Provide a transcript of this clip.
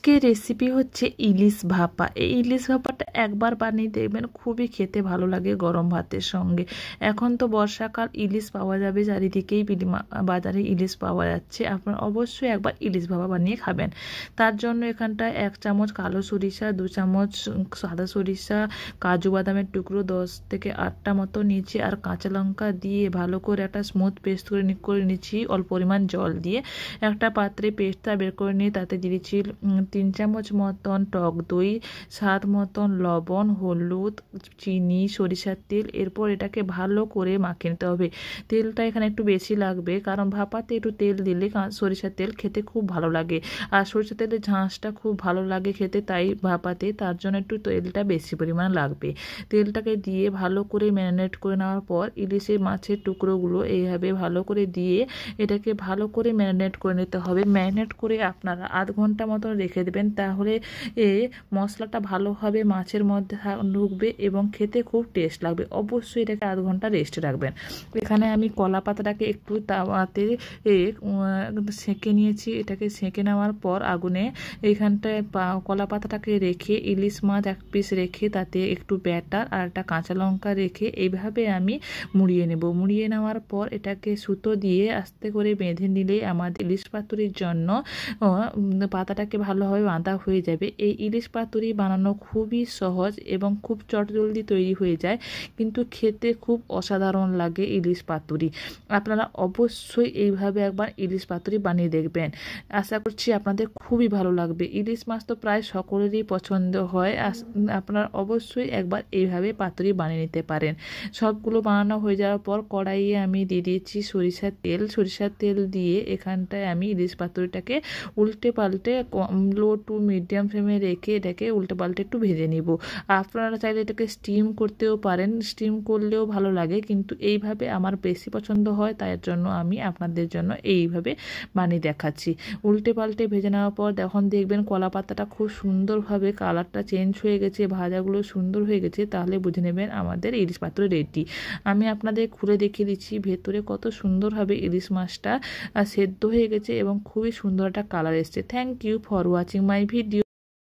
আজকের রেসিপি হচ্ছে ইলিশ ভাপা। এই ইলিশ ভাপাটা একবার বানিয়ে দেখবেন, খুবই খেতে ভালো লাগে গরম ভাতের সঙ্গে। এখন তো বর্ষাকাল, ইলিশ পাওয়া যাবে চারিদিকেই, বাজারে ইলিশ পাওয়া যাচ্ছে। আপনারা অবশ্যই একবার ইলিশ ভাপা বানিয়ে খাবেন। তার জন্য এখানটায় 1 চামচ কালো সরিষা, 2 চামচ সাদা সরিষা, কাজু বাদামের টুকরো 10 থেকে 8টা মতো নিয়েছি, আর কাঁচা লঙ্কা দিয়ে ভালো করে একটা স্মুথ পেস্ট করে নিচ্ছি অল্প পরিমাণ জল দিয়ে। একটা পাত্রে পেস্টটা বের করে নিয়ে তাতে দিয়েছি 3 চামচ মতন টক দই, স্বাদ মতন লবণ, হলুদ, চিনি, সরিষার তেল। এরপর এটাকে ভালো করে মাখিয়ে নিতে হবে। তেলটা এখানে একটু বেশি লাগবে, কারণ ভাপাতে একটু তেল দিলে সরিষার তেল খেতে খুব ভালো লাগে, আর সরিষার তেলের ঝাঁসটা খুব ভালো লাগে খেতে, তাই ভাপাতে তার জন্য একটু তেলটা বেশি পরিমাণ লাগবে। তেলটাকে দিয়ে ভালো করে ম্যারিনেট করে নেওয়ার পর ইলিশের মাছের টুকরোগুলো এইভাবে ভালো করে দিয়ে এটাকে ভালো করে ম্যারিনেট করে নিতে হবে। ম্যারিনেট করে আপনারা আধ ঘন্টা মতো রেখে দেবেন, তাহলে মশলাটা ভালোভাবে মাছের মধ্যে ঢুকবে এবং খেতে খুব টেস্ট লাগবে। অবশ্যই এটাকে আধ ঘন্টা রেস্টে রাখবেন। এখানে আমি কলা পাতাটাকে একটু তাওয়াতে সেঁকে নিয়েছি। এটাকে সেঁকে নেওয়ার পর আগুনে এইখানটায় কলা পাতাটাকে রেখে ইলিশ মাছ 1 পিস রেখে তাতে একটু ব্যাটার আর একটা কাঁচা লঙ্কা রেখে এইভাবে আমি মুড়িয়ে নেব। মুড়িয়ে নেওয়ার পর এটাকে সুতো দিয়ে আস্তে করে বেঁধে নিলেই আমাদের ইলিশ পাতুরির জন্য পাতাটাকে ভালোভাবে বাঁধা হয়ে যাবে। এই ইলিশ পাতুরি বানানো খুবই সহজ এবং খুব চটজলদি তৈরি হয়ে যায়, কিন্তু খেতে খুব অসাধারণ লাগে ইলিশ পাতুরি। আপনারা অবশ্যই এইভাবে একবার ইলিশ পাতুরি বানিয়ে দেখবেন। আশা করছি আপনাদের খুবই ভালো লাগবে। ইলিশ মাছ তো প্রায় সকলেরই পছন্দ হয়। আপনারা অবশ্যই একবার এইভাবে পাতুরি বানিয়ে নিতে পারেন। সবগুলো বানানো হয়ে যাওয়ার পর কড়াইয়ে আমি দিয়ে দিয়েছি সরিষার তেল দিয়ে এখানটায় আমি ইলিশ পাতুরিটাকে উল্টে পাল্টে লো টু মিডিয়াম ফ্লেমে রেখে এটাকে উল্টে পাল্টে একটু ভেজে নিব। আপনারা চাইলে এটাকে স্টিম করতেও পারেন, স্টিম করলেও ভালো লাগে, কিন্তু এইভাবে আমার বেশি পছন্দ হয়, তাই জন্য আমি আপনাদের জন্য এইভাবে বানিয়ে দেখাচ্ছি। উল্টে পাল্টে ভেজে নেওয়ার পর এখন দেখবেন কলা পাতাটা খুব সুন্দরভাবে কালারটা চেঞ্জ হয়ে গেছে, ভাজাগুলো সুন্দর হয়ে গেছে, তাহলে বুঝে নেবেন আমাদের ইলিশ পাতুরি রেডি। আমি আপনাদের খুলে দেখিয়ে দিচ্ছি ভেতরে কত সুন্দরভাবে ইলিশ মাছটা সেদ্ধ হয়ে গেছে এবং খুবই সুন্দর একটা কালার এসছে। Thank you for watching my video.